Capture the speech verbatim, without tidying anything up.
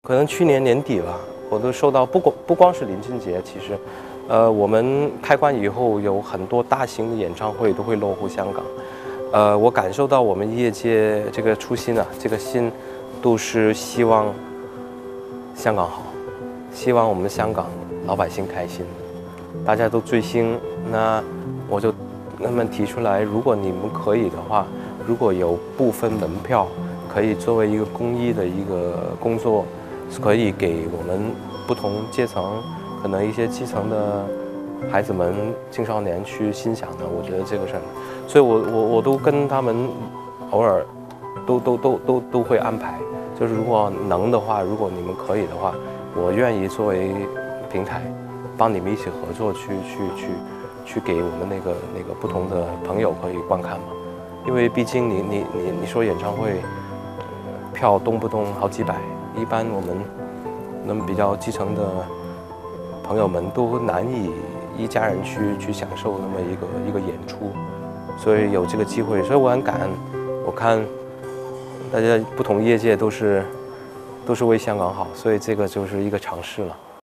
可能去年年底吧，我都收到不光不光是林俊杰，其实，呃，我们开关以后有很多大型的演唱会都会落户香港，呃，我感受到我们业界这个初心啊，这个心都是希望香港好，希望我们香港老百姓开心，大家都追星，那我就跟他们提出来，如果你们可以的话，如果有部分门票可以作为一个公益的一个工作。可以给我们不同阶层，可能一些基层的孩子们、青少年去欣赏的，我觉得这个是，所以我我我都跟他们偶尔都都都都都会安排，就是如果能的话，如果你们可以的话，我愿意作为平台，帮你们一起合作去去去去给我们那个那个不同的朋友可以观看嘛，因为毕竟你你你你说演唱会票动不动好几百。一般我们那么比较基层的朋友们都难以一家人去去享受那么一个一个演出，所以有这个机会，所以我很感恩。我看大家不同业界都是都是为香港好，所以这个就是一个尝试了。